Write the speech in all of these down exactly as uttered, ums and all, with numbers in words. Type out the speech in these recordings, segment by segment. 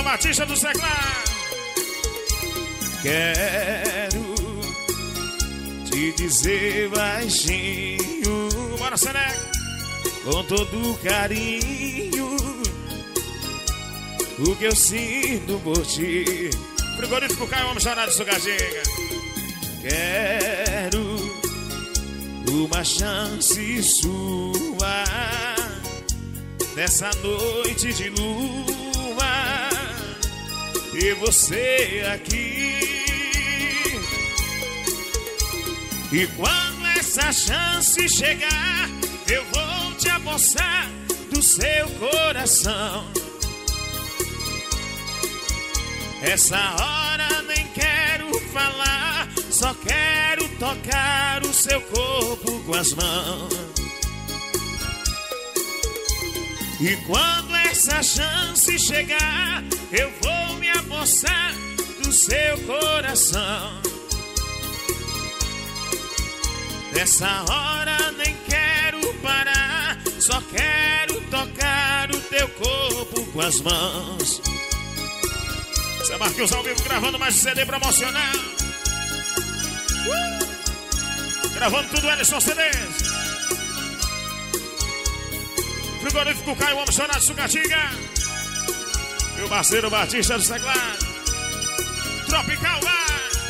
Batista do Seclar. Quero te dizer baixinho, Bora, Seneca. com todo carinho, o que eu sinto por ti. Frigorífico Caio, homem chorado de Sugadinha. Quero uma chance sua nessa noite de lua, e você aqui. E quando essa chance chegar, eu vou te apossar do seu coração. Essa hora nem quero falar, só quero tocar o seu corpo com as mãos. E quando essa chance chegar, eu vou me apossar do seu coração. Nessa hora nem quero parar, só quero tocar o teu corpo com as mãos. Zé Marquinhos ao vivo gravando mais um C D promocional. uh! Gravando tudo, Ellison C Ds. Frigorífico Caio, homem chorado de Sucatinga. Meu parceiro Batista do Seclar. Tropical Bar.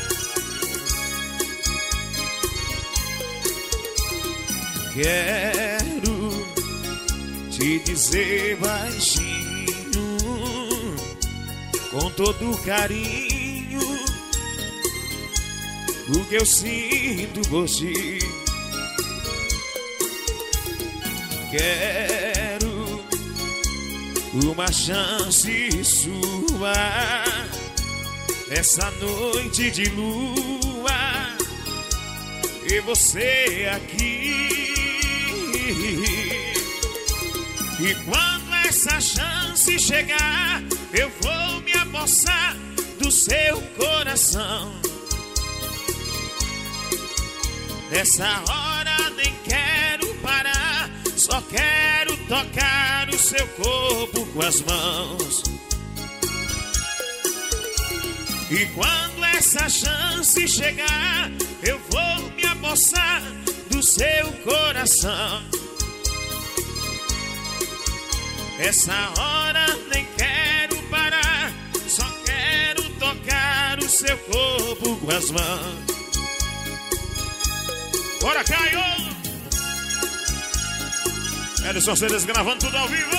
Quero te dizer baixinho, com todo carinho, o que eu sinto por ti. Quero uma chance sua nessa noite de lua, e você aqui. E quando essa chance chegar, eu vou me apossar do seu coração. Nessa hora nem quero parar, só quero tocar o seu corpo com as mãos. E quando essa chance chegar, eu vou me apossar do seu coração. Essa hora nem quero parar, só quero tocar o seu corpo com as mãos. Bora, Caio! Ellison C Ds gravando tudo ao vivo.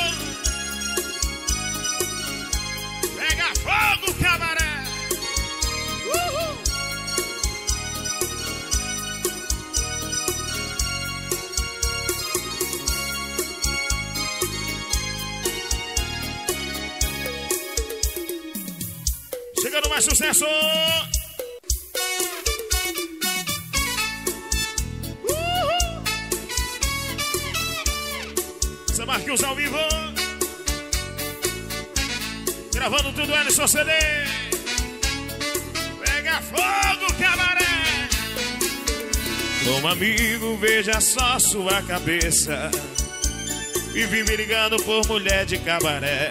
Pega fogo, cabaré! Uhul! Chegando mais sucesso! Uhul! Zé Marquinhos ao vivo. Gravando tudo, Ellison C D. Pega fogo, cabaré! Como amigo, veja só sua cabeça. Vive me ligando por mulher de cabaré.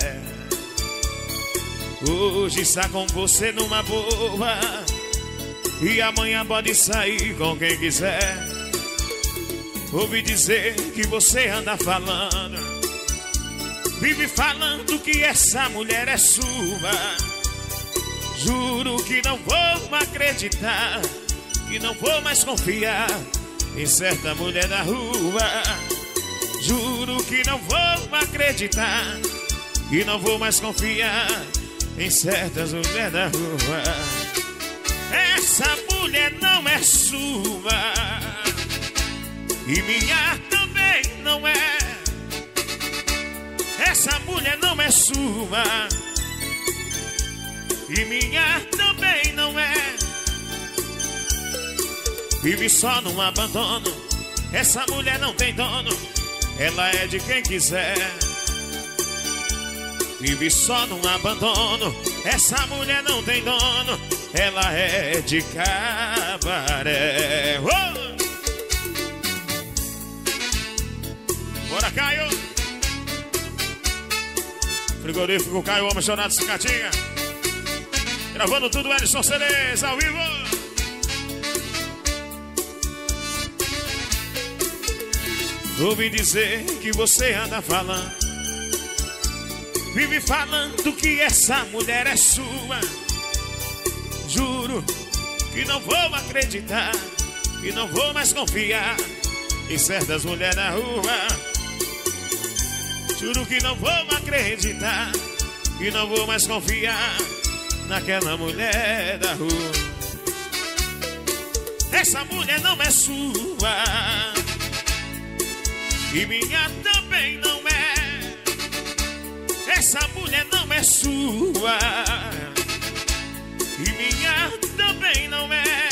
Hoje está com você numa boa, e amanhã pode sair com quem quiser. Ouvi dizer que você anda falando, vive falando que essa mulher é sua. Juro que não vou acreditar, que não vou mais confiar em certa mulher da rua. Juro que não vou acreditar, que não vou mais confiar em certas mulheres da rua. Essa mulher não é sua, e minha também não é. Essa mulher não é sua, e minha também não é. Vive só num abandono, essa mulher não tem dono, ela é de quem quiser. Vive só num abandono, essa mulher não tem dono, ela é de cabaré. Oh! Bora, Caio! Frigorífico Caio, homem chorado Cicatinha. Gravando tudo, Edson C Ds, ao vivo. Ouvi dizer que você anda falando, vive falando que essa mulher é sua. Juro que não vou acreditar, que não vou mais confiar em certas mulheres na rua. Juro que não vou acreditar, que não vou mais confiar naquela mulher da rua. Essa mulher não é sua e minha também não é. Essa mulher não é sua e minha também não é.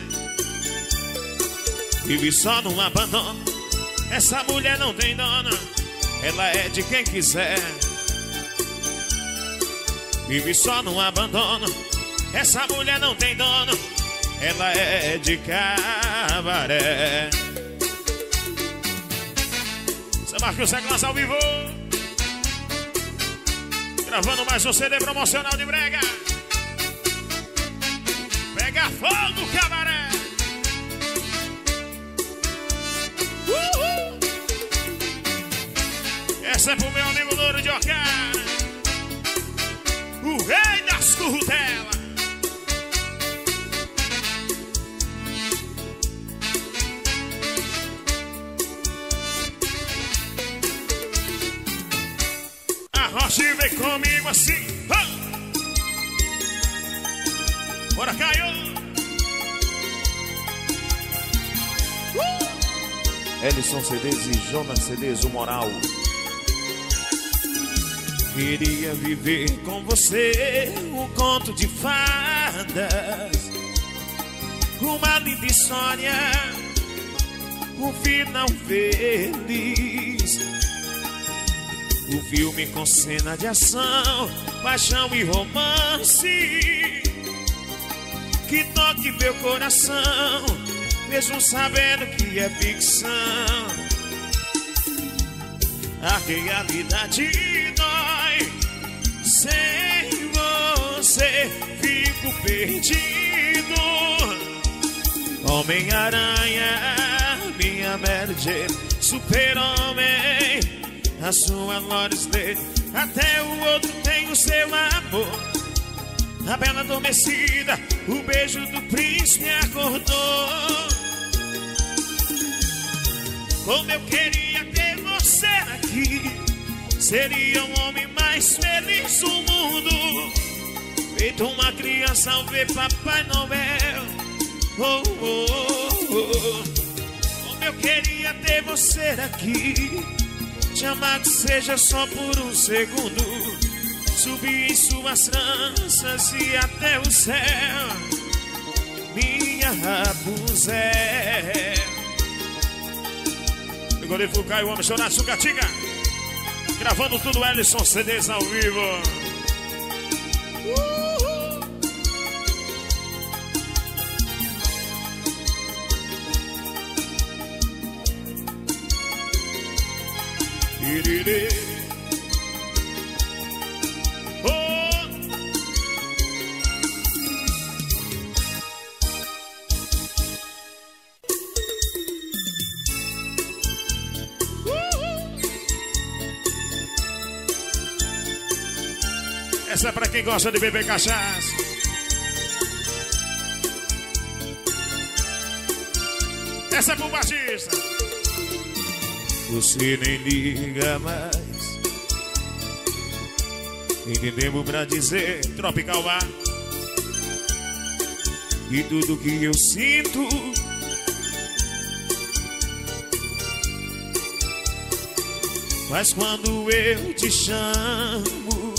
Vive só num abandono, essa mulher não tem dono, ela é de quem quiser. Vive só num abandono, essa mulher não tem dono, ela é de cabaré. Você marca o Seglas ao vivo, gravando mais um C D promocional de brega. Pega fogo, cabaré. Uhul. Essa é pro meu amigo Louro de Orcar, o rei das currutelas. A Rocha vem comigo assim. Oh! Bora, Caio. Uh! Edson C Ds e Jonas C Ds, o moral. Queria viver com você um conto de fadas, uma linda história, um final feliz. Um filme com cena de ação, paixão e romance, que toque meu coração, mesmo sabendo que é ficção. A realidade dói, sem você fico perdido. Homem-Aranha, minha Mary Jane, Super-Homem, a sua Lois Lane, até o outro tem o seu amor. A bela adormecida, o beijo do príncipe acordou. Como eu queria ter você aqui, seria o homem mais feliz do mundo, feito uma criança ao ver Papai Noel. Oh, oh, oh. Como eu queria ter você aqui, te amar que seja só por um segundo, subir em suas tranças e até o céu, minha Rapunzel. Frigorífico Caio, homem chorado Sucatinga, gravando tudo, Edson C Ds ao vivo. Uhul. Iriri. Oh. Essa é pra quem gosta de beber cachaça. Essa é pro Batista. Você nem liga mais, entendemos pra dizer Tropical Bar. E tudo que eu sinto mas quando eu te chamo,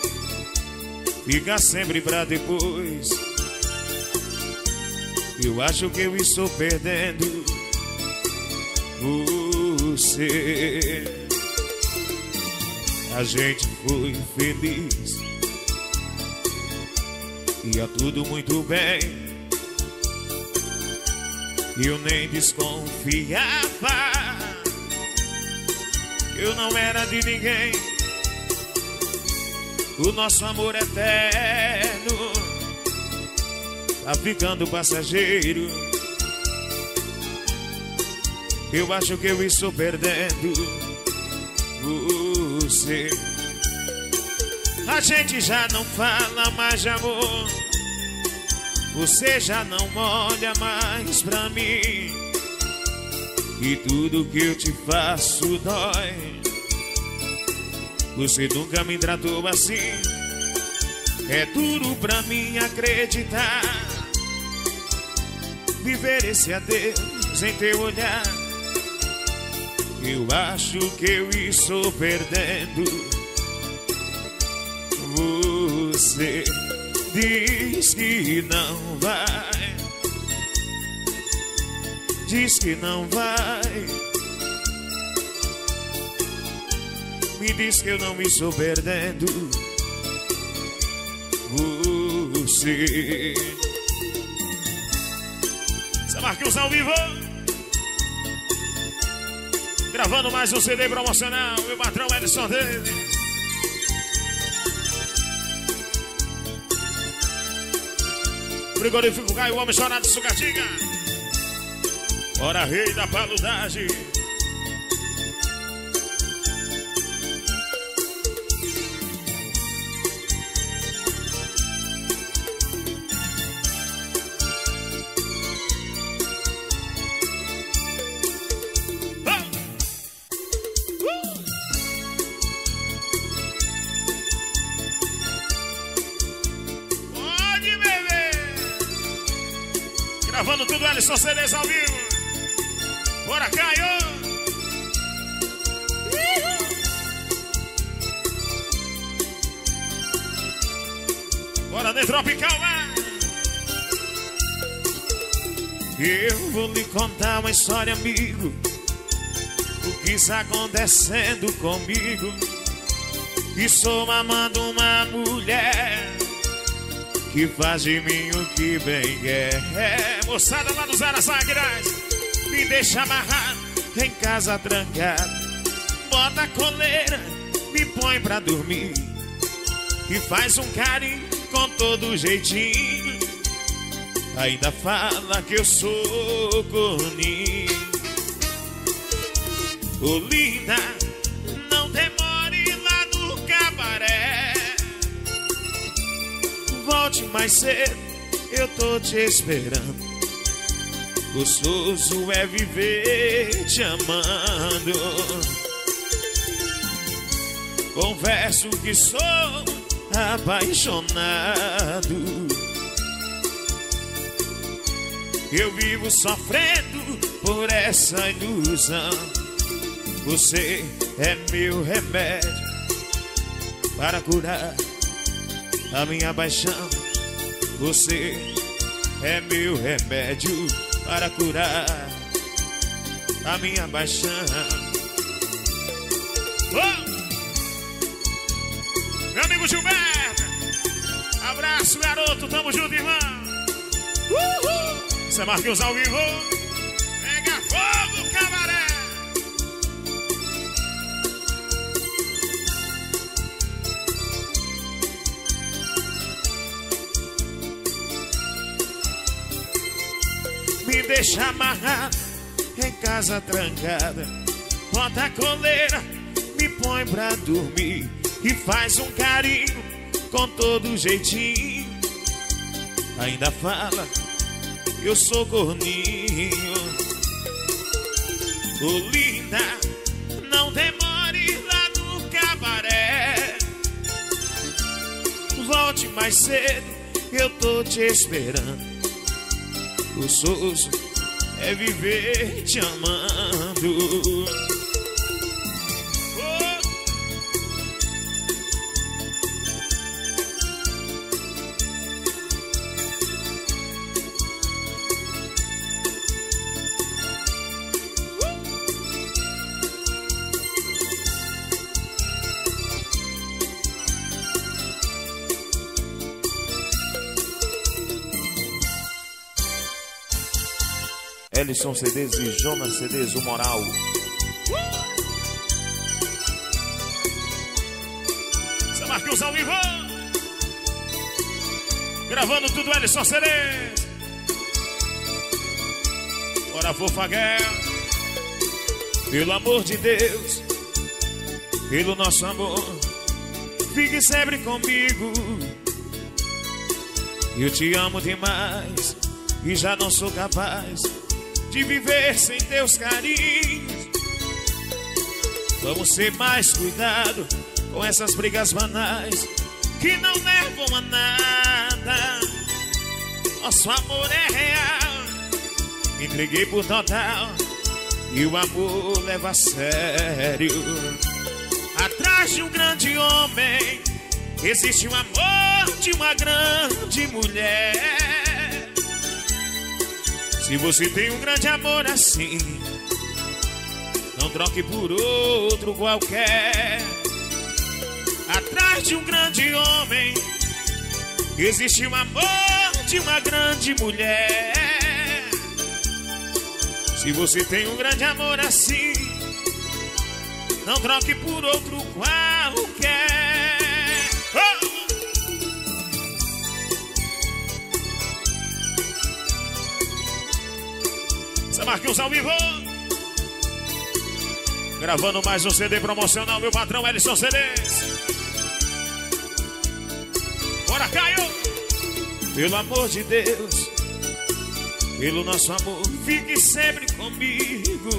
fica sempre pra depois. Eu acho que eu estou perdendo você. A gente foi feliz, ia tudo muito bem, eu nem desconfiava, eu não era de ninguém. o nosso amor eterno tá ficando passageiro. Eu acho que eu estou perdendo você. A gente já não fala mais de amor, você já não olha mais pra mim, e tudo que eu te faço dói. Você nunca me tratou assim, é duro pra mim acreditar. Viver esse adeus em teu olhar, eu acho que eu estou perdendo você. Diz que não vai, diz que não vai, me diz que eu não me estou perdendo você. Zé Marquinhos ao vivo, gravando mais um C D promocional. Meu patrão Edson Davis. Frigorífico Caio, o homem chorado de Sucatinga. Ora, rei da paludagem. Gravando tudo, Alisson C Ds ao vivo. Bora, Caio! Bora, The Tropical, vai! Eu vou lhe contar uma história, amigo, o que está acontecendo comigo. Estou amando uma mulher que faz de mim o que bem quer. É, moçada lá dos Araçagueiras, me deixa amarrado em casa trancado, bota a coleira, me põe pra dormir e faz um carinho com todo jeitinho. Ainda fala que eu sou corninho. Ô linda, não demore lá no cabaré, volte mais cedo, eu tô te esperando. Gostoso é viver te amando. Confesso que sou apaixonado. Eu vivo sofrendo por essa ilusão. Você é meu remédio para curar a minha paixão. Você é meu remédio para curar a minha paixão. Oh! Meu amigo Gilberto, abraço, garoto, tamo junto, irmão. Uhul! Você Marquinhos ao vivo. Pega fogo, cabaré. Me deixa amarrado em casa trancada, bota a coleira, me põe pra dormir e faz um carinho com todo jeitinho. Ainda fala que eu sou corninho. Ô linda, não demore lá no cabaré, volte mais cedo, eu tô te esperando. Gostoso é viver te amando. Ellison C Ds e Jonas C Ds, o moral. Marquinhos ao vivo. Gravando tudo, Ellison Ceres. Bora, fofa guerra. Pelo amor de Deus, pelo nosso amor, fique sempre comigo. Eu te amo demais e já não sou capaz de viver sem teus carinhos. Vamos ter mais cuidado com essas brigas banais que não levam a nada. Nosso amor é real, me entreguei por total e o amor leva a sério. Atrás de um grande homem existe o amor de uma grande mulher. Se você tem um grande amor assim, não troque por outro qualquer. Atrás de um grande homem existe o amor de uma grande mulher. Se você tem um grande amor assim, não troque por outro qualquer. Oh! Zé Marquinhos ao vivo. Gravando mais um C D promocional, meu patrão Ellison Ceres. Bora, Caio! Pelo amor de Deus, pelo nosso amor, fique sempre comigo.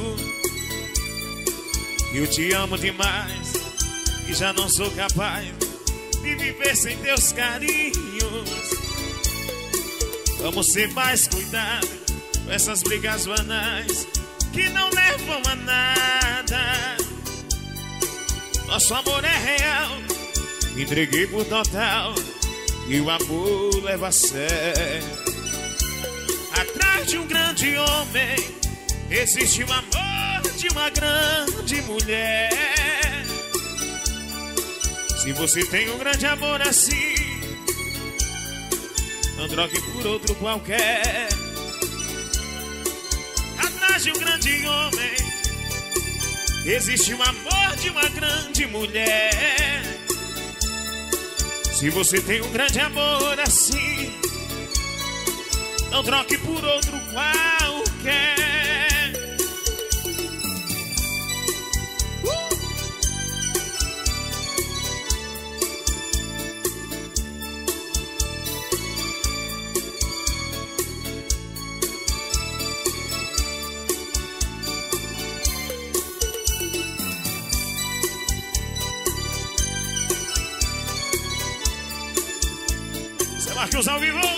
Eu te amo demais e já não sou capaz de viver sem teus carinhos. Vamos ter mais cuidado com essas brigas banais que não levam a nada. Nosso amor é real, me entreguei por total e o amor leva a sério. Atrás de um grande homem existe o amor de uma grande mulher. Se você tem um grande amor assim, não troque por outro qualquer. Atrás de um grande homem existe o amor de uma grande mulher. Se você tem um grande amor assim, não troque por outro qualquer. uh! Zé Marquinhos ao vivo.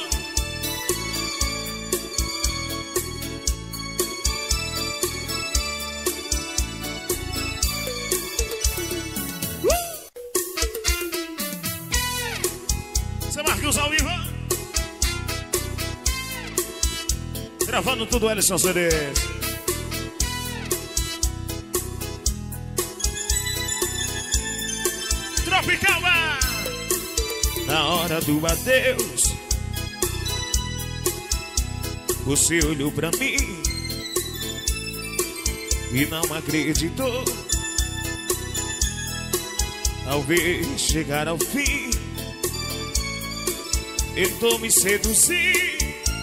Zé Marquinhos ao vivo. Gravando tudo, Ellison Ceres. Tropical. Na hora do adeus, você olhou pra mim e não acreditou. Ao ver chegar ao fim, tentou me seduzir.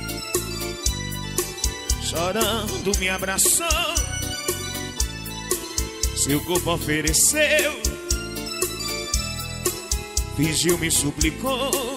Chorando me abraçou, seu corpo ofereceu, fingiu, me suplicou,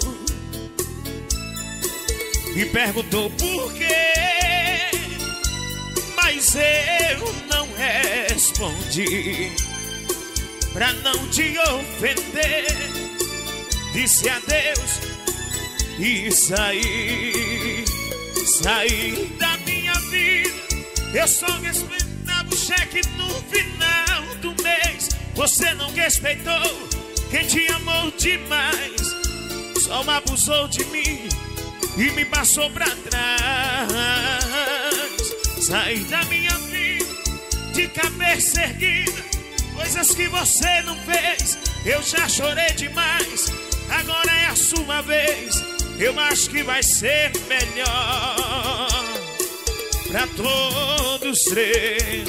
me perguntou por quê, mas eu não respondi. Pra não te ofender, disse adeus e saí, saí da minha vida. Eu só respeitava o cheque no final do mês. Você não respeitou quem te amou demais, só abusou de mim e me passou pra trás. Saí da minha vida de cabeça erguida, coisas que você não fez, eu já chorei demais. Agora é a sua vez, eu acho que vai ser melhor pra todos três.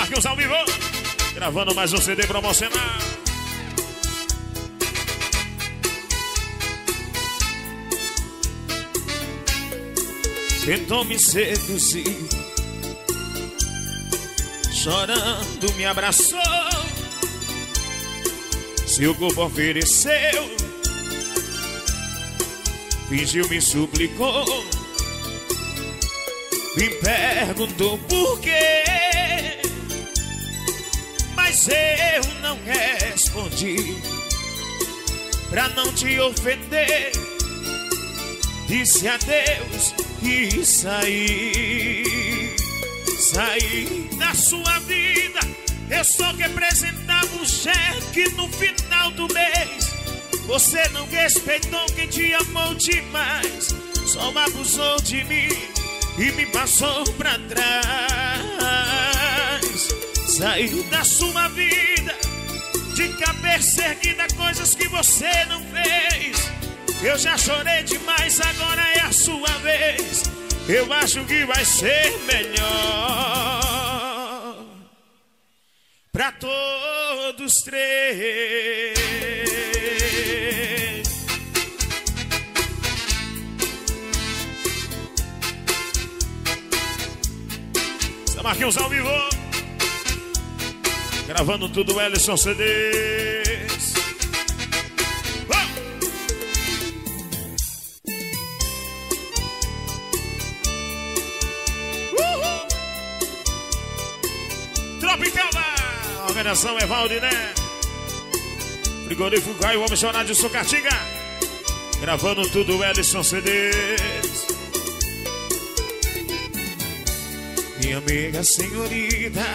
Marquinhos ao vivo, gravando mais um C D promocional. Tentou me seduzir, chorando me abraçou, seu corpo ofereceu, fingiu, me suplicou, me perguntou por quê, mas eu não respondi, pra não te ofender. Disse adeus e saí, saí da sua vida. Eu só representava um cheque no final do mês. Você não respeitou quem te amou demais, só abusou de mim e me passou pra trás. Saí da sua vida de cabeça erguida, coisas que você não fez. Eu já chorei demais, agora é a sua vez. Eu acho que vai ser melhor pra todos três. São Marquinhos ao vivo, gravando tudo, Ellison C Ds. A organização é Valdiné, Frigorífico Caio, Homem Chorado de Sucatinga, gravando tudo, Ellison C Ds. Minha amiga senhorita,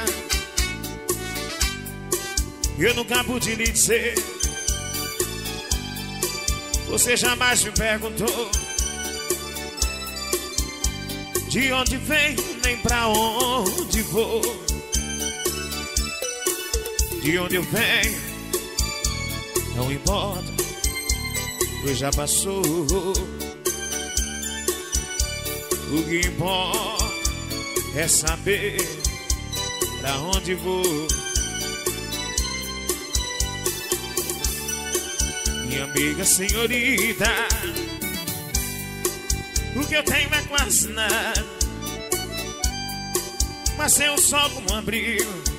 eu nunca pude lhe dizer, você jamais me perguntou de onde venho, nem pra onde vou. De onde eu venho não importa, pois já passou. O que importa é saber pra onde vou. Minha amiga senhorita, o que eu tenho é quase nada, mas tem um sol como um abrigo.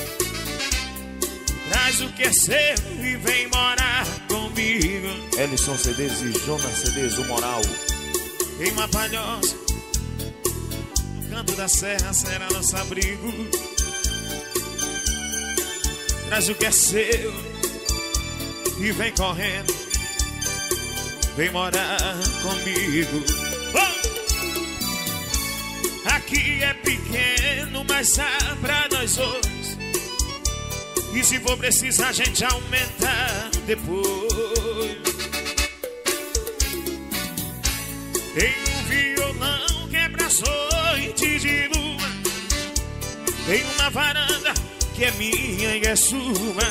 Traz o que é seu e vem morar comigo. Ellison C Ds e Jonas C Ds, o moral. Em uma palhoça, no canto da serra, será nosso abrigo. Traz o que é seu e vem correndo, vem morar comigo. Oh! Aqui é pequeno, mas dá pra nós dois. E se for preciso a gente aumenta depois. Tem um violão que é pra noite de lua, tem uma varanda que é minha e é sua.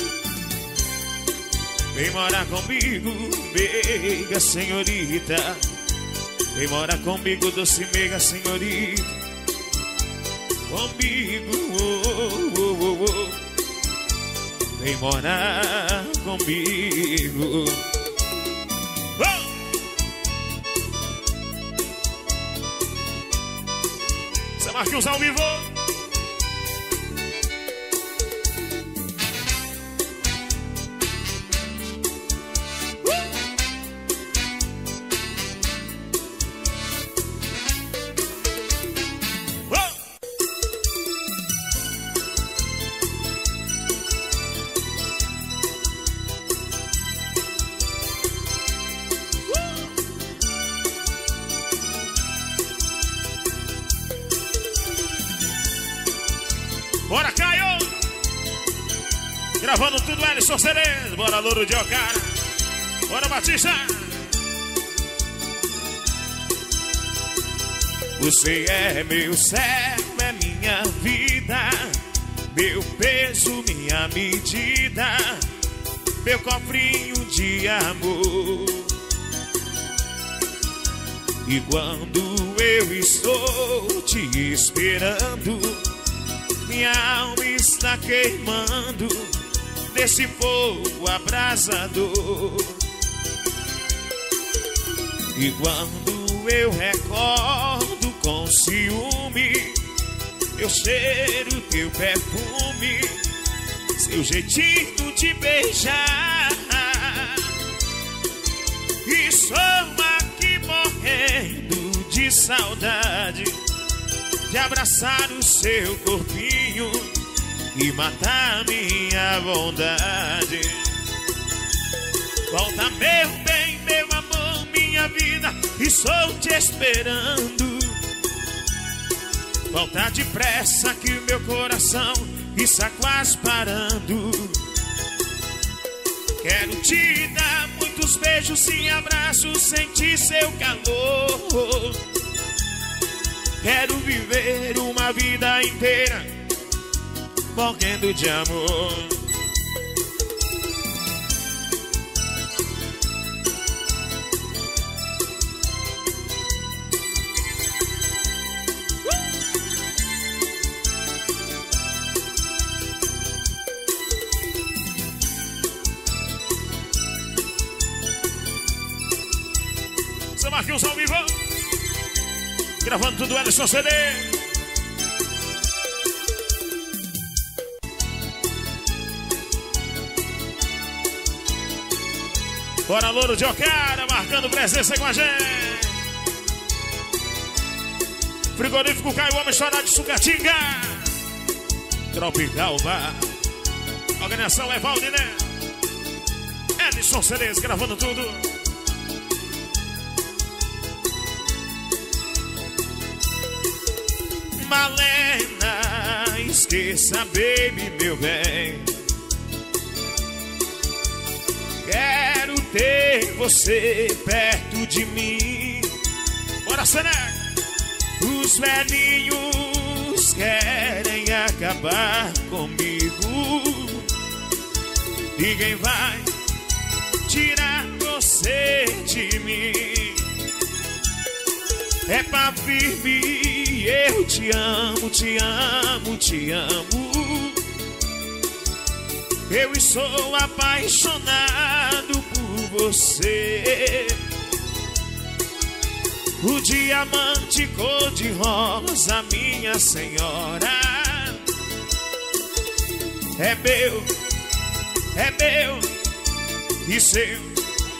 Vem morar comigo, meiga senhorita. Vem morar comigo, doce meiga senhorita. Comigo, oh, oh, oh, oh. Vem morar comigo. Oh! São Marquinhos ao vivo. Bora, Caio! Gravando tudo, Ellison C Ds. Bora, Louro de Ocara. Bora, Batista! Você é meu céu, é minha vida, meu peso, minha medida, meu cofrinho de amor. E quando eu estou te esperando, minha alma está queimando nesse fogo abrasador. E quando eu recordo com ciúme, eu cheiro teu perfume, seu jeitinho de beijar. E sou aqui morrendo de saudade de abraçar o seu corpinho e matar minha vontade. Volta, meu bem, meu amor, minha vida, estou te esperando. Volta depressa que o meu coração está quase parando. Quero te dar muitos beijos e abraços, sentir seu calor. Quero viver uma vida inteira morrendo de amor. Seu Marquinhos ao vivo, gravando tudo Ellison C D. Bora, Louro de Ocara, marcando presença com a gente. Frigorífico Caio, homem chorar de Sucatinga. Tropical Bar. Organização Evaldi, né? Ellison C Ds, gravando tudo. Malena, esqueça, baby, meu bem. Quero ter você perto de mim. Bora, Seneca! Os velhinhos querem acabar comigo. Ninguém vai tirar você de mim. É pra firme, eu te amo, te amo, te amo. Eu estou apaixonado por você. O diamante cor-de-rosa, minha senhora, é meu, é meu e seu.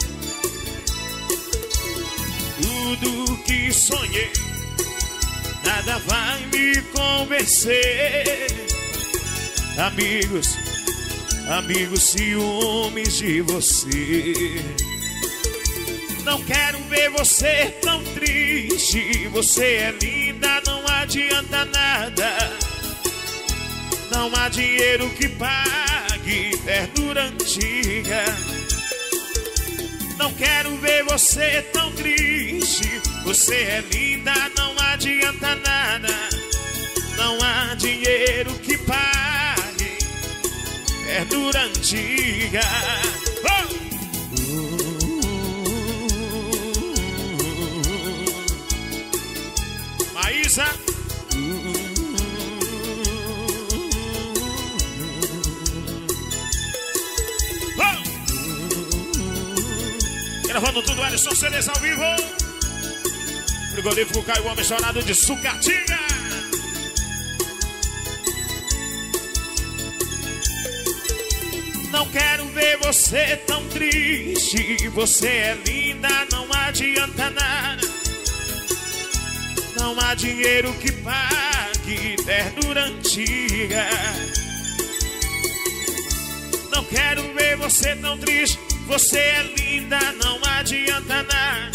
Tudo que sonhei, nada vai me convencer. Amigos, amigos, ciúmes de você. Não quero ver você tão triste. Você é linda, não adianta nada. Não há dinheiro que pague ternura antiga. Não quero ver você tão triste. Você é linda, não adianta nada. Não há dinheiro que pague ternura antiga. Oh! Maísa. Gravando tudo, Ellison C Ds ao vivo. Frigorífico Caio, homem chorado de Sucatinga. Não quero ver você tão triste. Você é linda, não adianta nada. Não há dinheiro que pague ternura antiga. Não quero ver você tão triste. Você é linda, não adianta nada.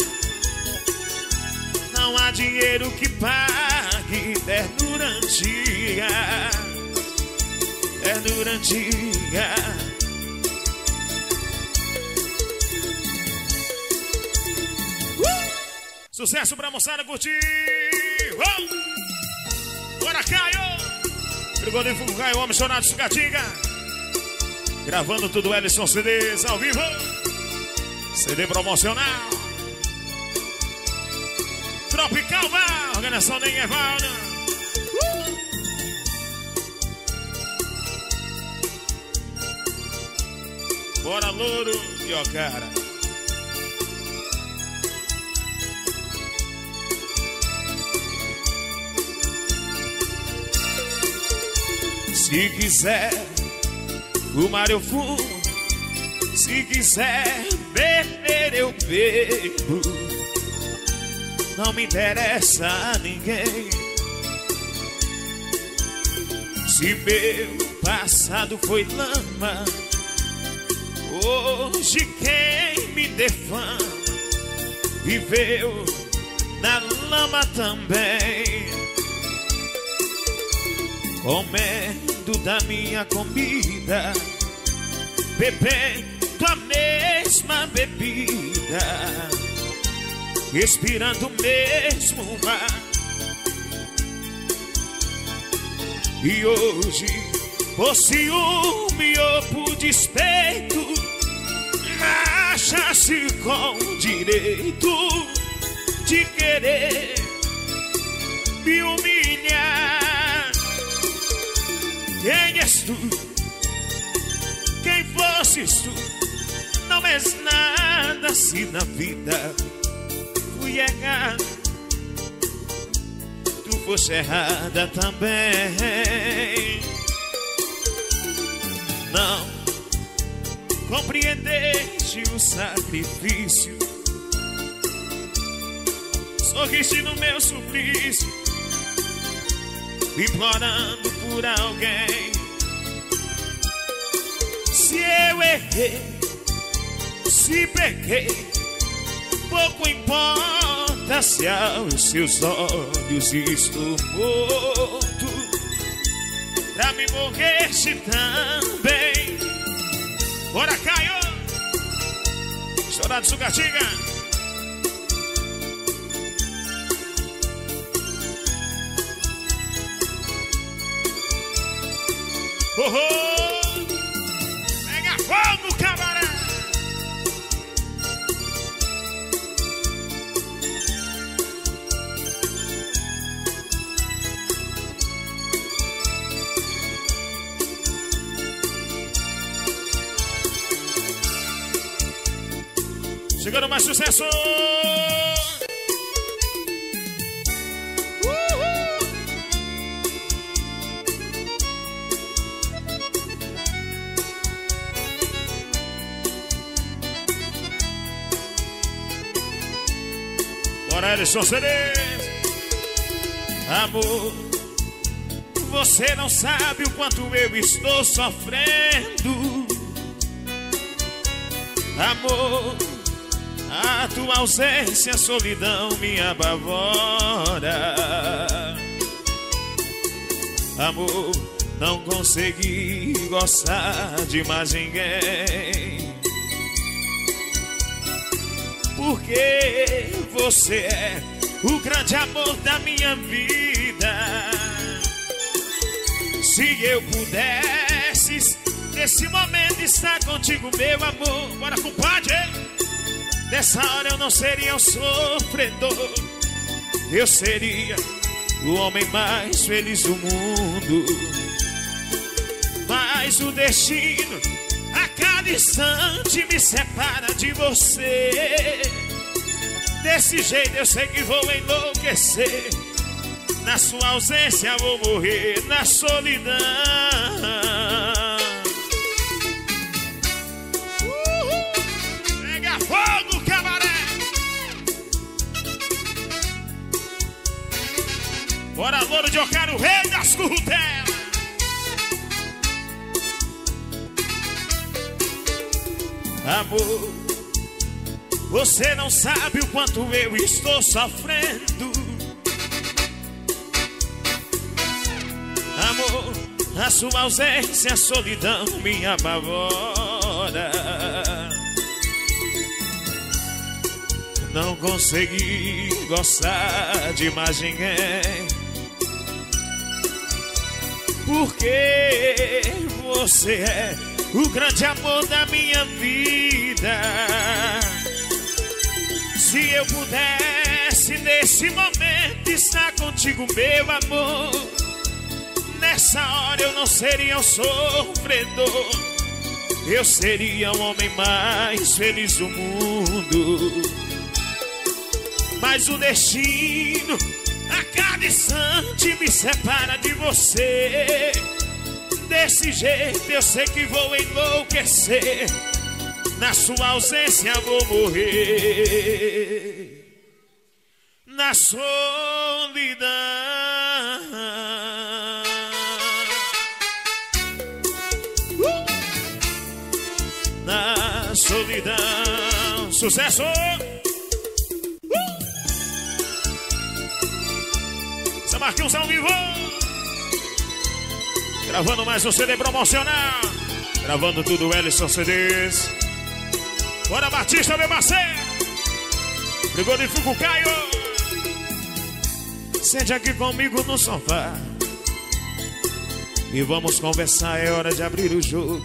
Não há dinheiro que pague ternura antiga. Ternura antiga. Uh! Sucesso pra moçada curtir. Oh! Bora, Caio! Frigorífico Caio, homem chorado de Sucatinga. Gravando tudo Ellison C Ds ao vivo. C D promocional. Tropical Bar, organização Nem Evaldo. Uh! Bora, louro de Ocara. Se quiser fumar eu fumo, se quiser beber eu bebo, não me interessa a ninguém. Se meu passado foi lama, hoje quem me defama viveu na lama também. Comendo da minha comida, bebendo a mesma bebida, respirando o mesmo ar. E hoje, por ciúme ou por despeito, acha-se com direito de querer me humilhar. Quem és tu? Quem fosses tu? Não és nada se na vida fui errado, tu foste errada também. Não compreendeste o sacrifício, sorriste no meu suplício, implorando por alguém. Se eu errei, se pequei, pouco importa se aos seus olhos estou morto. Pra me morreste também. Bora, Caio! Estourado Sucatinga. Oh, oh. Pega fogo, cabaré! Chegando mais sucesso! Bora, Ellison Ceres. Amor, você não sabe o quanto eu estou sofrendo. Amor, a tua ausência, a solidão me apavora. Amor, não consegui gostar de mais ninguém, porque você é o grande amor da minha vida. Se eu pudesse nesse momento estar contigo, meu amor, bora, compadre. Nessa hora eu não seria um sofredor, eu seria o homem mais feliz do mundo. Mas o destino a cada instante me separa de você. Desse jeito eu sei que vou enlouquecer, na sua ausência vou morrer na solidão. Fogo, cabaré! Bora, louro de Ocara, o rei das currutelas! Amor, você não sabe o quanto eu estou sofrendo. Amor, a sua ausência, a solidão me apavora. Não consegui gostar de mais ninguém, porque você é o grande amor da minha vida. Se eu pudesse nesse momento estar contigo, meu amor, nessa hora eu não seria um sofredor, eu seria o homem mais feliz do mundo. Mas o destino a cada instante me separa de você. Desse jeito eu sei que vou enlouquecer, na sua ausência vou morrer. Na solidão, uh! Na solidão. Sucesso! Uh! Essa Marquinhos ao vivo, gravando mais um C D promocional, gravando tudo Ellison C Ds. Bora Batista, meu parceiro, Frigorifico Caio. Sente aqui comigo no sofá e vamos conversar, é hora de abrir o jogo.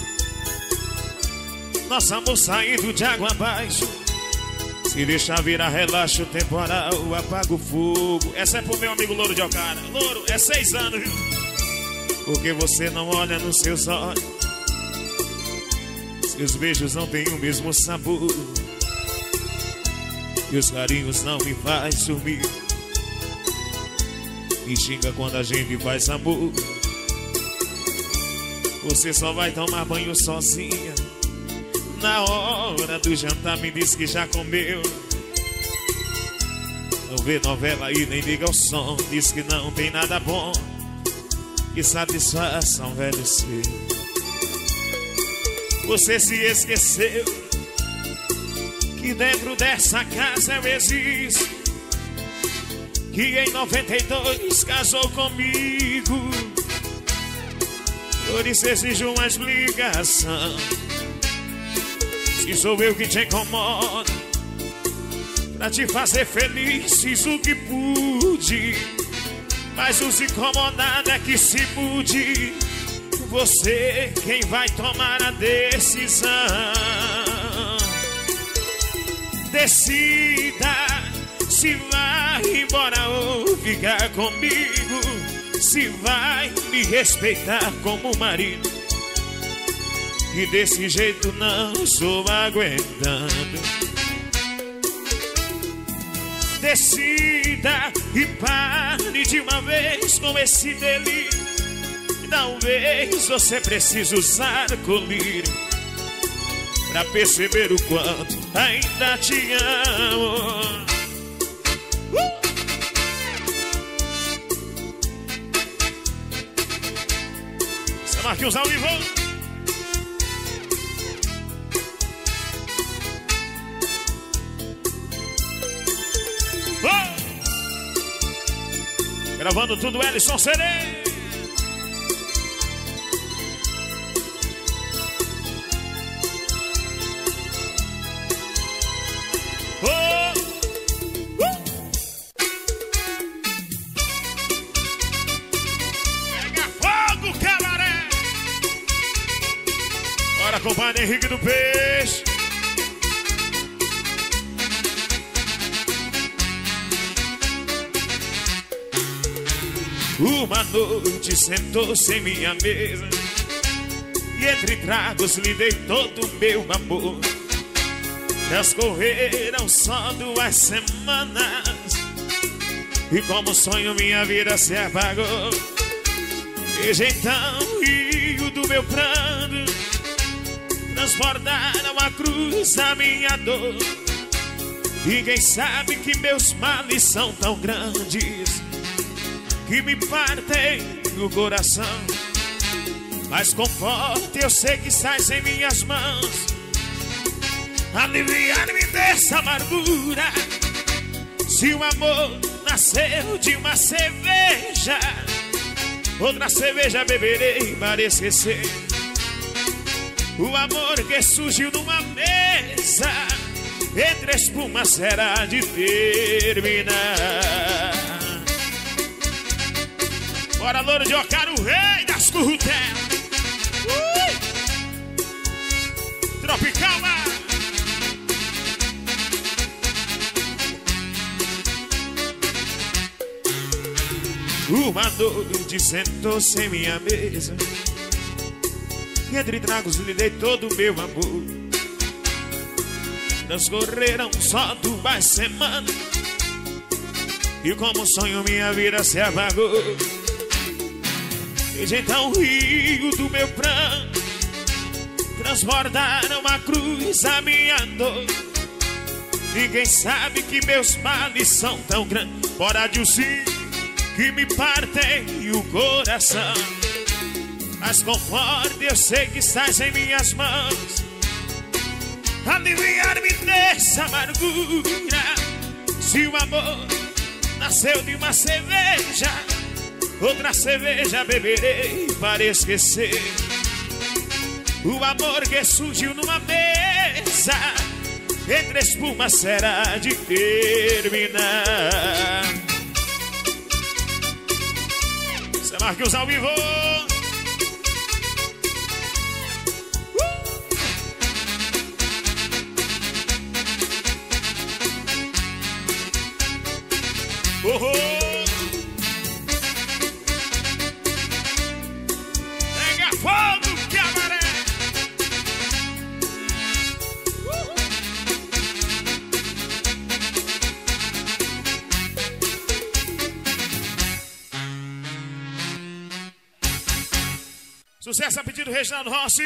Nosso amor saindo de água abaixo, se deixar virar relaxo temporal, apaga o fogo. Essa é pro meu amigo Louro de Ocara. Louro, é seis anos, viu? Porque você não olha nos seus olhos, seus beijos não têm o mesmo sabor, e os carinhos não me fazem sumir. Me xinga quando a gente faz amor. Você só vai tomar banho sozinha. Na hora do jantar me diz que já comeu. Não vê novela e nem liga o som. Diz que não tem nada bom que satisfaça um velho seu. Você se esqueceu que dentro dessa casa eu existo, que em noventa e dois casou comigo. Por isso exijo uma explicação, se sou eu que te incomoda, pra te fazer feliz fiz o que pude, mas os incomodados é que se mude. Você quem vai tomar a decisão. Decida se vai embora ou ficar comigo, se vai me respeitar como marido, e desse jeito não estou aguentando. Decida e pare de uma vez com esse delírio. Talvez você precise usar colírio pra perceber o quanto ainda te amo. Marquinhos ao vivo. Oh! Gravando tudo Ellison C D. Oh! Uh! Pega fogo, cabaré. Bora, compadre Henrique do Peixe. Uma noite sentou-se em minha mesa e entre tragos lhe dei todo o meu amor. Transcorreram só duas semanas e como sonho minha vida se apagou. Desde então o rio do meu pranto transbordaram a cruz da minha dor. E quem sabe que meus males são tão grandes que me partem o coração. Mas conforte eu sei que estás em minhas mãos, aliviar-me dessa amargura. Se o amor nasceu de uma cerveja, outra cerveja beberei para esquecer. O amor que surgiu numa mesa, entre espuma será de terminar. Bora, Louro de Ocara, o rei das currutelas. Uh! Tropical, mano. Uma noite sentou-se em minha mesa Entre tragos lhe dei todo o meu amor. Transcorreram só duas semanas e como sonho minha vida se apagou. Desde então o rio do meu pranto transbordaram a cruz a minha dor. Ninguém sabe que meus males são tão grandes, fora de um sim que me partem o coração. Mas conforme eu sei que estás em minhas mãos, aliviar-me dessa amargura. Se o amor nasceu de uma cerveja, outra cerveja beberei para esquecer. O amor que surgiu numa mesa, entre espuma será de terminar. Você Marquinhos ao vivo. Oh, oh. Pega fogo que a maré. Uh-huh. Sucesso a pedido Reginaldo Rossi.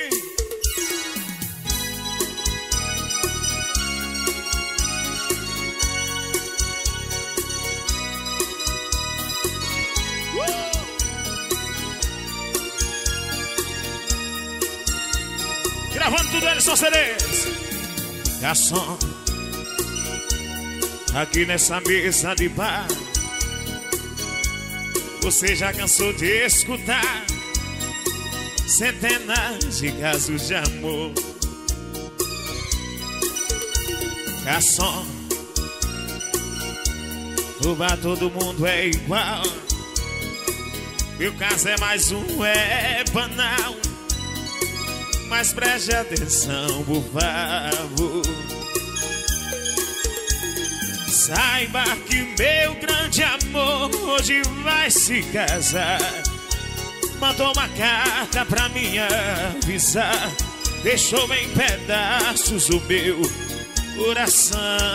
Gravando tudo, Ellison C Ds. Garçom, aqui nessa mesa de bar, você já cansou de escutar centenas de casos de amor. Garçom, roubar todo mundo é igual. Meu caso é mais um, é banal. Mas preste atenção, por favor. Saiba que meu grande amor hoje vai se casar. Mandou uma carta pra me avisar. Deixou em pedaços o meu coração.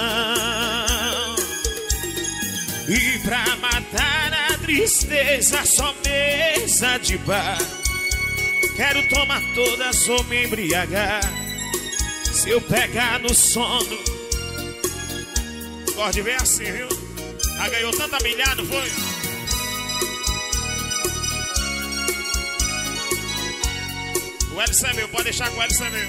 E pra matar a tristeza, só mesa de bar. Quero tomar todas ou me embriagar. Se eu pegar no sono. Pode ver assim, viu? Já ganhou tanta milhar, não foi? O Ellison é meu, pode deixar com o Ellison é meu.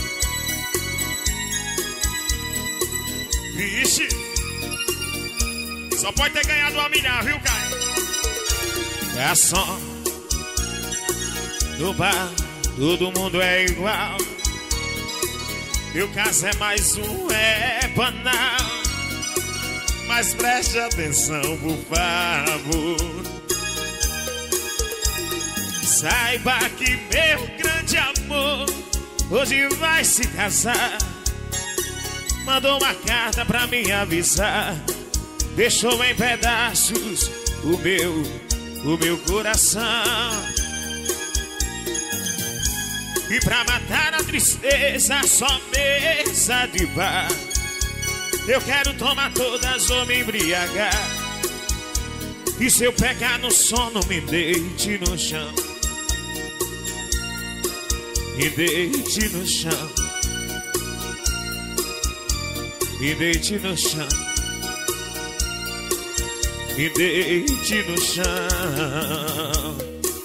Vixe! Só pode ter ganhado uma milhar, viu, Caio? Garçom, no bar, todo mundo é igual. Meu caso é mais um, é banal. Mas preste atenção, por favor. Saiba que meu grande amor hoje vai se casar. Mandou uma carta pra me avisar. Deixou em pedaços o meu, o meu coração. E pra matar a tristeza, só mesa de bar. Eu quero tomar todas ou me embriagar. E se eu pegar no sono, me deite no chão. Me deite no chão. Me deite no chão. Me deite no chão.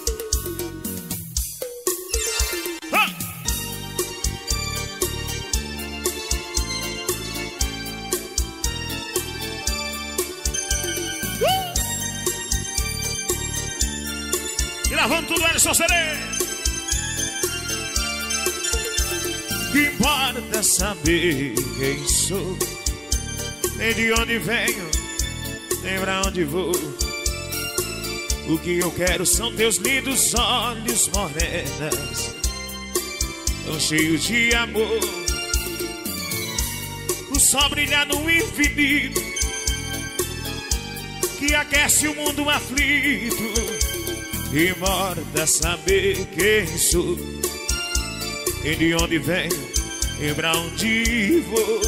Gravando tudo, Ellison C Ds. Que importa saber quem sou, nem de onde venho, nem pra onde vou. O que eu quero são teus lindos olhos morenas, tão cheios de amor. O sol brilha no infinito, que aquece o mundo aflito. Importa saber quem sou, e de onde venho e pra onde vou.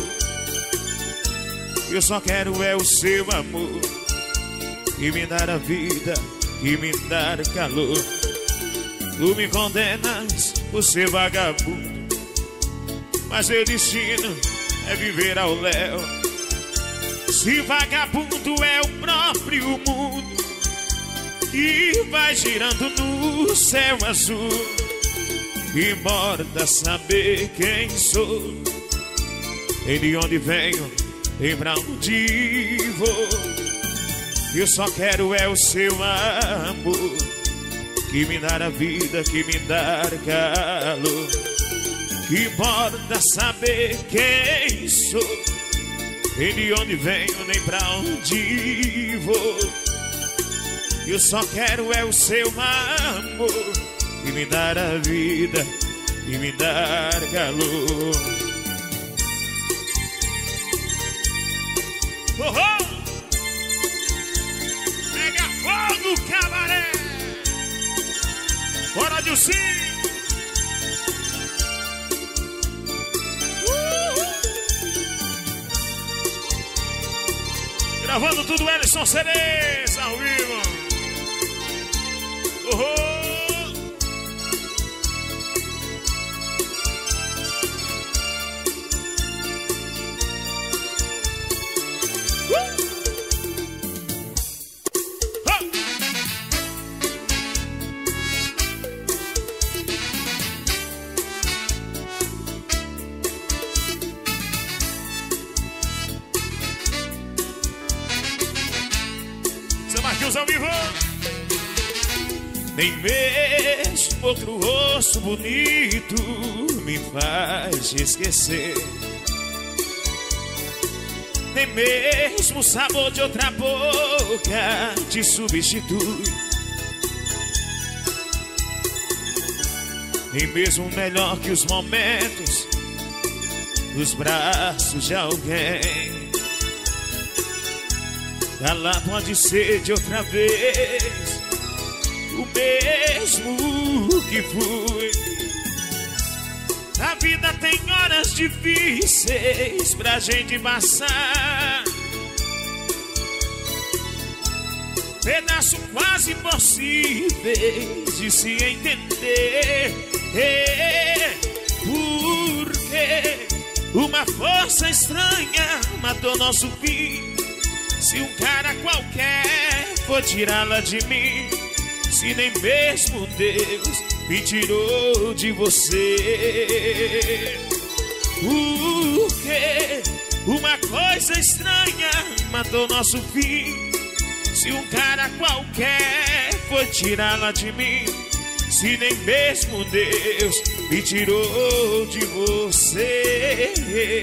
Eu só quero é o seu amor, que me dar a vida, que me dar calor. Tu me condenas por ser vagabundo, mas seu destino é viver ao léu. Se vagabundo é o próprio mundo que vai girando no céu azul, importa saber quem sou, e de onde venho e pra onde vou. Eu só quero é o seu amor, que me dar a vida, que me dar calor. Que importa saber quem sou, e de onde venho nem pra onde vou. Eu só quero é o seu amor, que me dar a vida, que me dar calor. Oh, oh! Pega fogo, cabaré! Bora de sim! Gravando tudo, Ellison Cereza ao vivo. Oh, oh. Ao vivo. Nem mesmo outro rosto bonito me faz esquecer, nem mesmo o sabor de outra boca te substitui, nem mesmo melhor que os momentos nos braços de alguém. Ela pode ser de outra vez o mesmo que fui. A vida tem horas difíceis pra gente passar, pedaços quase impossíveis de se entender. Porque uma força estranha matou nosso fim. Se um cara qualquer for tirá-la de mim, se nem mesmo Deus me tirou de você. Porque uma coisa estranha matou nosso fim. Se um cara qualquer for tirá-la de mim, se nem mesmo Deus me tirou de você.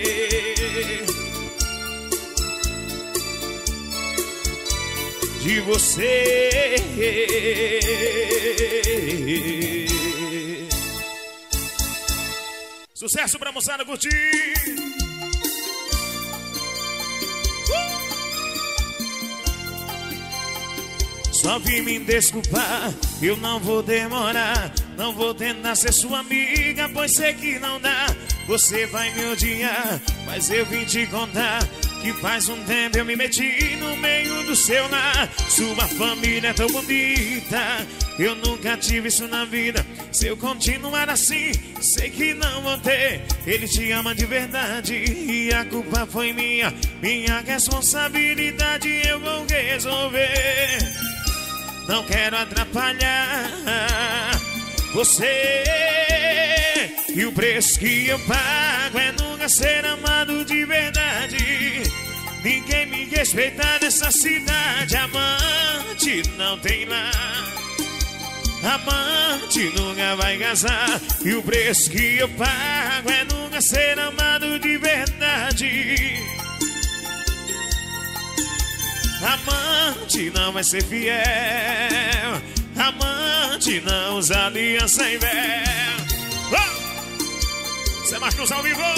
De você. Sucesso pra moçada curtir. uh! Só vim me desculpar, eu não vou demorar. Não vou tentar ser sua amiga, pois sei que não dá. Você vai me odiar, mas eu vim te contar que faz um tempo eu me meti no meio do seu lar. Sua família é tão bonita, eu nunca tive isso na vida. Se eu continuar assim, sei que não vou ter. Ele te ama de verdade e a culpa foi minha. Minha responsabilidade eu vou resolver. Não quero atrapalhar você, e o preço que eu pago é nunca ser amado de verdade. Ninguém me respeita nessa cidade. Amante não tem lá, amante nunca vai casar. E o preço que eu pago é nunca ser amado de verdade. Amante não vai ser fiel, amante não usa aliança em véu. Oh! Zé Marcos ao vivo.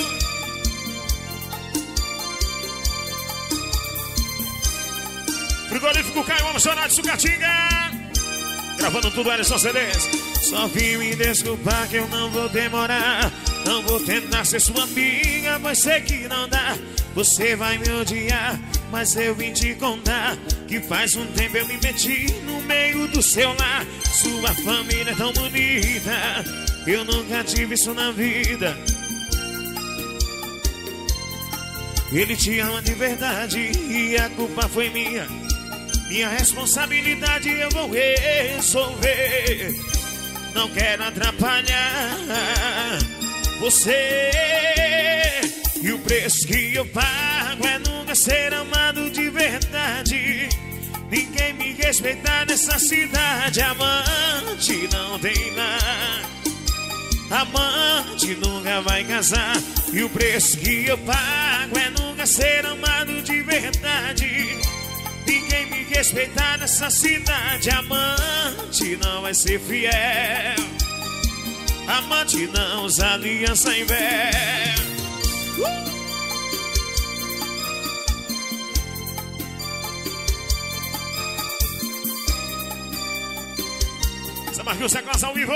Frigorífico Caio, vamos chorar de Sucatinga. Gravando tudo, Ellison C Ds. Só vim me desculpar que eu não vou demorar. Não vou tentar ser sua amiga, pois sei que não dá. Você vai me odiar, mas eu vim te contar que faz um tempo eu me meti no meio do seu lar. Sua família é tão bonita, eu nunca tive isso na vida. Ele te ama de verdade e a culpa foi minha. Minha responsabilidade eu vou resolver. Não quero atrapalhar você. E o preço que eu pago é nunca ser amado de verdade. Ninguém me respeitar nessa cidade. Amante não tem nada, amante nunca vai casar. E o preço que eu pago é nunca ser amado de verdade. Ninguém me respeitar nessa cidade. Amante não vai ser fiel, amante não usa aliança em véu. Uh! Essa Marquinhos é classe ao vivo.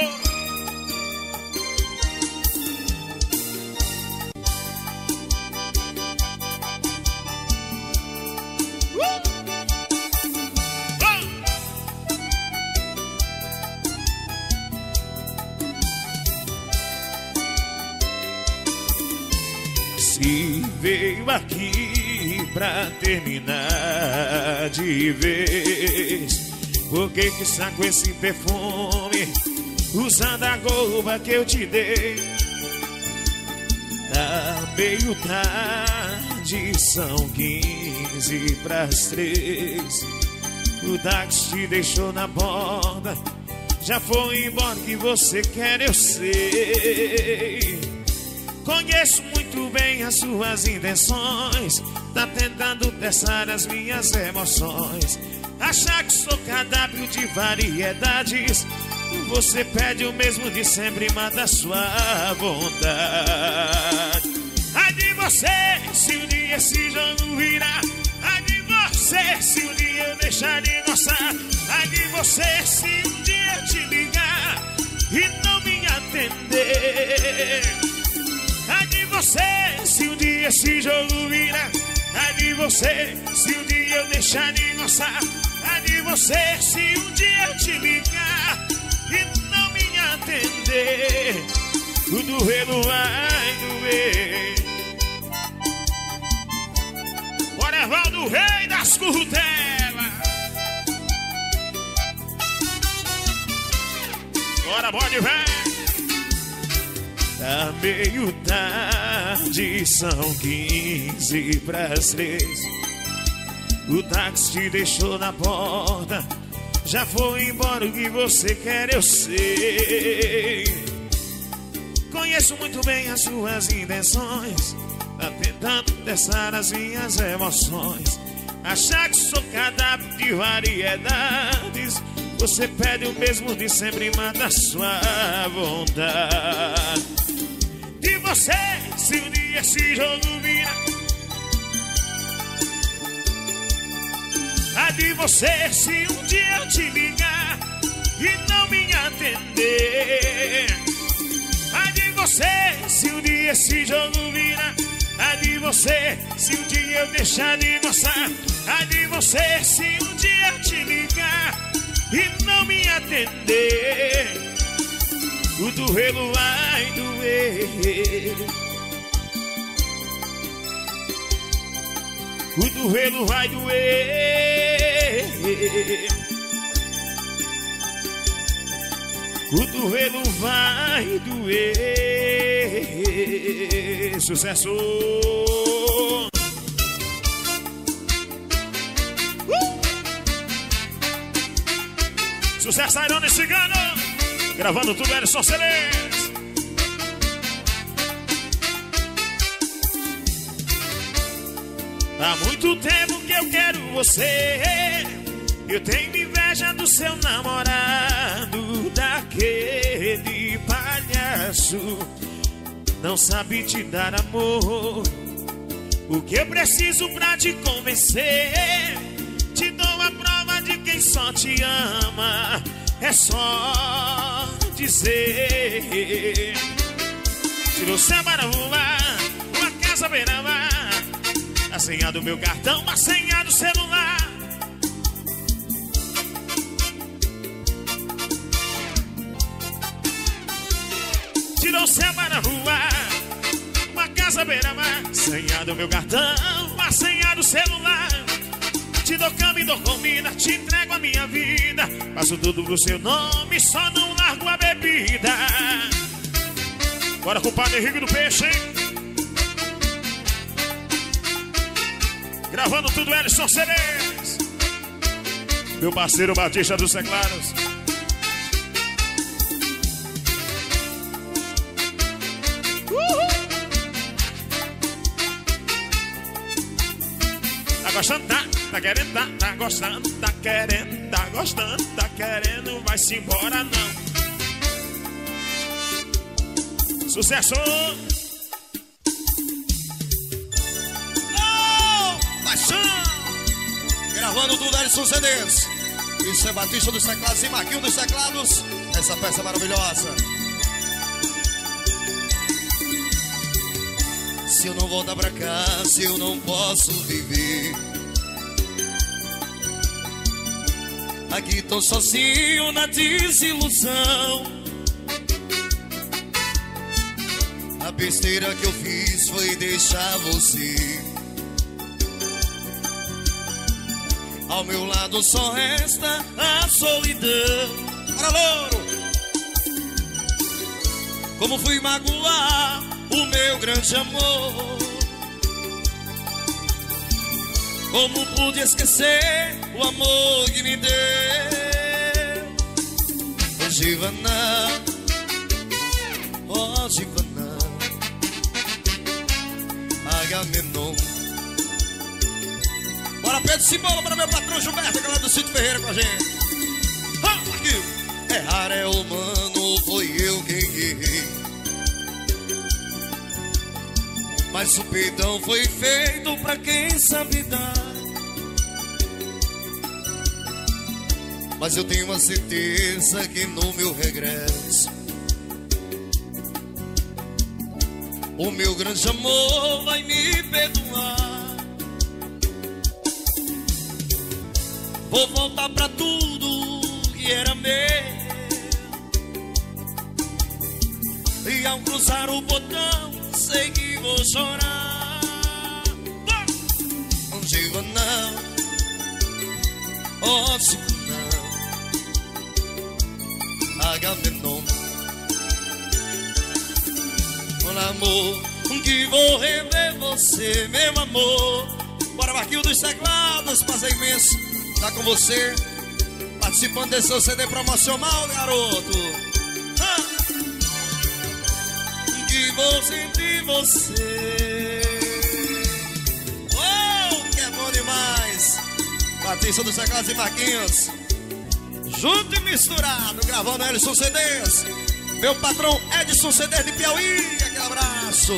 Se veio aqui pra terminar de vez, por que que está com esse perfume, usando a roupa que eu te dei? Tá meio tarde, são quinze pras três. O táxi te deixou na borda, já foi embora, que você quer eu sei. Conheço muito bem as suas intenções, tá tentando testar as minhas emoções. Achar que sou cardápio de variedades, você pede o mesmo de sempre, mata a sua vontade. Ai de você, se um dia esse jogo virar. Ai de você, se um dia eu deixar de gostar. Ai de você, se um dia eu te ligar e não me atender. Ai de você, se um dia esse jogo virar. Ai de você, se um dia eu deixar de gostar. Ai de você, se um dia eu te ligar e não me atender. O doendo vai doer. Bora, Evaldo, rei das currutelas. Bora, bode, velho. Tá meio tarde, são quinze pras três. O táxi te deixou na porta, já foi embora, o que você quer eu sei. Conheço muito bem as suas intenções, tá tentando testar as minhas emoções. Achar que sou cardápio de variedades, você pede o mesmo de sempre, mata a sua vontade. De você, se um dia esse jogo vira. A de você, se um dia eu te ligar e não me atender. A de você, se um dia esse jogo vira. A de você, se um dia eu deixar de gostar. A de você, se um dia eu te ligar e não me atender. O duelo vai doer. O duelo vai doer. O duelo vai doer. Sucesso! Uh! Sucesso, Airone Cigano! Gravando tudo, Elson Celes. Há muito tempo que eu quero você. Eu tenho inveja do seu namorado, daquele palhaço. Não sabe te dar amor. O que eu preciso pra te convencer? Te dou a prova de quem só te ama. É só dizer. tirou samba na rua, uma casa beirava, a senha do meu cartão, a senha do celular. Tirou samba na rua, uma casa beirava, senha do meu cartão, a senha do celular. Te dou cama e dou comida, te entrego a minha vida, faço tudo pro seu nome, só não largo a bebida. Bora com o Padre Henrique do Peixe, hein? Gravando tudo, Ellison C Ds. Meu parceiro Batista dos Teclados. Tá gostando, tá? Tá querendo, tá? Tá gostando, tá querendo, tá gostando, tá querendo, vai-se embora não. Sucesso! Oh, paixão! Gravando tudo, Ellison C Ds. Isso é Batista dos Teclados e Marquinhos dos Teclados. Essa peça maravilhosa. Se eu não voltar pra casa, eu não posso viver. Aqui tô sozinho na desilusão. A besteira que eu fiz foi deixar você. Ao meu lado só resta a solidão. Bora, louro! Como fui magoar o meu grande amor? Como pude esquecer o amor que me deu? Oh, Givanã, oh, Givanã, Agamenon. Bora, Pedro Simbola, para meu patrão Gilberto, galera do Sítio Ferreira com a gente. Ah, aqui. Errar é humano, foi eu quem errei, mas o perdão foi feito pra quem sabe dar. Mas eu tenho a certeza que no meu regresso o meu grande amor vai me perdoar. Vou voltar pra tudo que era meu, e ao cruzar o botão sei que vou chorar. Não digo não, oh digo não, Agamenon. Olha amor, que vou rever você, meu amor. Bora, Marquinhos dos Teclados, prazer imenso tá com você, participando desse seu C D promocional, garoto. Ah! Que vou sentir você. Oh, que é bom demais. Batista dos Teclados e Marquinhos, junto e misturado, gravando Ellison C Ds. Meu patrão Edson C Ds de Piauí, aquele abraço.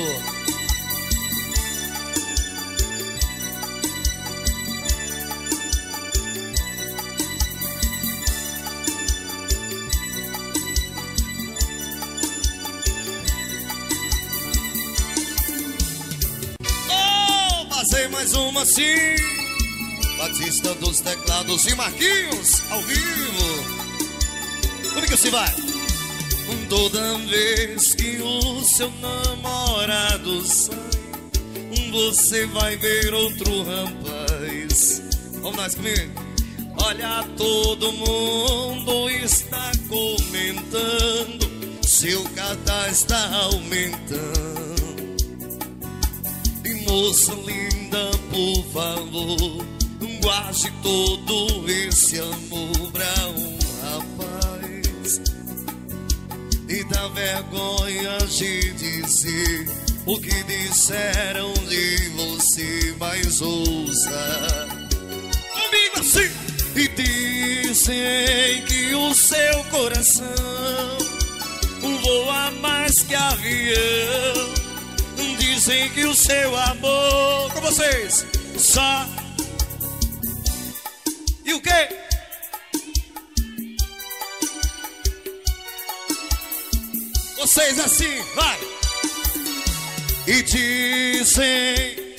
Fazer mais uma assim, Batista dos Teclados e Marquinhos ao vivo. Como é que se vai? Toda vez que o seu namorado sai, você vai ver outro rapaz. Vamos nós comigo? Olha, todo mundo está comentando, seu cartaz está aumentando. Moça linda, por favor, guarde todo esse amor pra um rapaz. E dá vergonha de dizer o que disseram de você, mas ouça comigo assim. E dizem que o seu coração voa mais que avião. Dizem que o seu amor com vocês só. E o quê? Vocês assim, vai. E dizem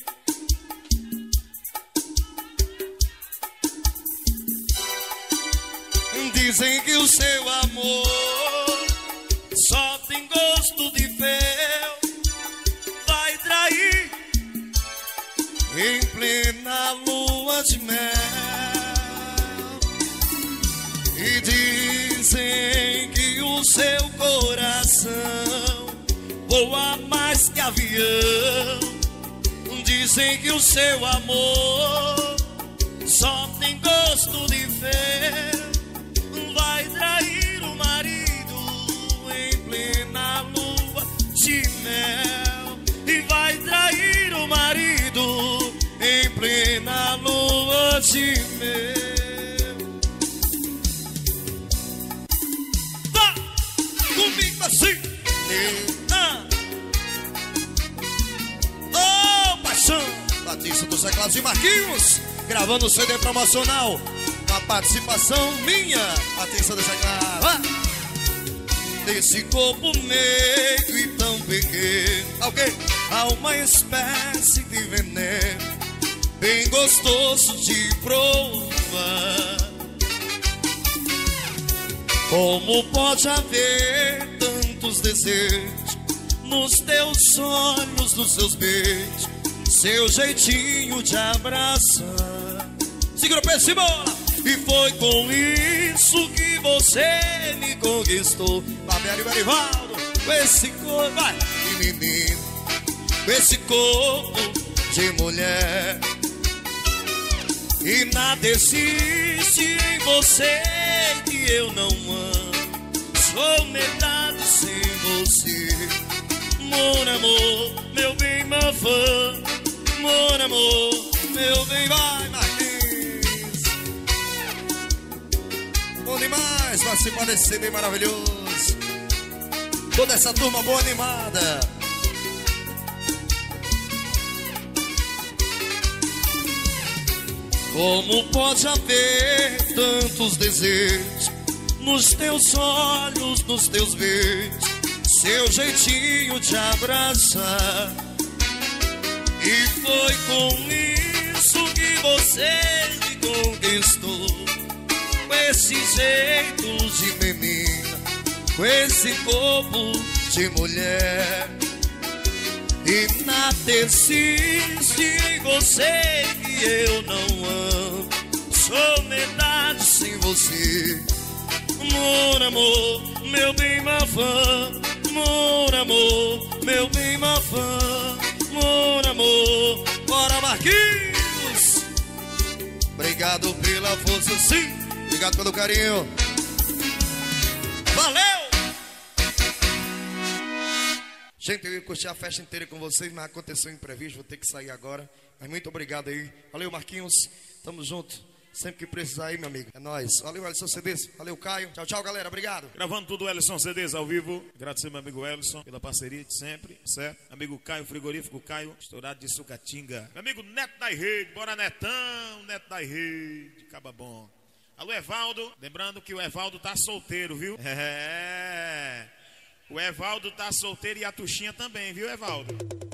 Dizem que o seu amor só tem gosto de fel. Vai trair em plena lua de mel. E dizem que o seu coração voa mais que avião. Dizem que o seu amor só tem gosto de fel. Vai trair o marido em plena lua de mel. E vai trair o marido em plena lua de mel. Vá comigo assim. Ah. Oh, paixão. Batista dos Teclados e Marquinhos, gravando o C D promocional. A participação minha, atenção dessa cara. Ah! Desse corpo negro e tão pequeno, alguém? Há uma espécie de veneno bem gostoso de provar. Como pode haver tantos desejos nos teus olhos, nos seus beijos, seu jeitinho de abraçar? Segura o pé, bola! E foi com isso que você me conquistou. Babel e Berivaldo, com esse corpo, vai, de menino, com esse corpo de mulher. E nada existe em você que eu não amo. Sou metade sem você. Mon amor, meu bem, meu fã. Mon amor, meu bem, vai, Marquinhos. Bom demais participar desse C D maravilhoso. Toda essa turma boa animada. Como pode haver tantos desejos nos teus olhos, nos teus beijos, seu jeitinho de abraçar? E foi com isso que você me conquistou. Com esse jeito de menina, com esse corpo de mulher. E nada existe em você que eu não amo. Sou metade sem você. Mon amor, meu bem, meu fã. Mon amor, meu bem, meu fã. Mon amor, bora Marquinhos. Obrigado pela força, sim. Obrigado pelo carinho. Valeu! Gente, eu ia curtir a festa inteira com vocês, mas aconteceu um imprevisto, vou ter que sair agora. Mas muito obrigado aí. Valeu, Marquinhos. Tamo junto. Sempre que precisar aí, meu amigo. É nóis. Valeu, Ellison C Ds. Valeu, Caio. Tchau, tchau, galera. Obrigado. Gravando tudo, Ellison C Ds ao vivo. Agradecer meu amigo Ellison pela parceria de sempre, certo? Amigo Caio, frigorífico Caio, estourado de Sucatinga. Meu amigo Neto da Rede. Bora, Netão. Neto da Rede. Caba bom. Alô, Evaldo. Lembrando que o Evaldo tá solteiro, viu? É. O Evaldo tá solteiro e a Tuxinha também, viu, Evaldo?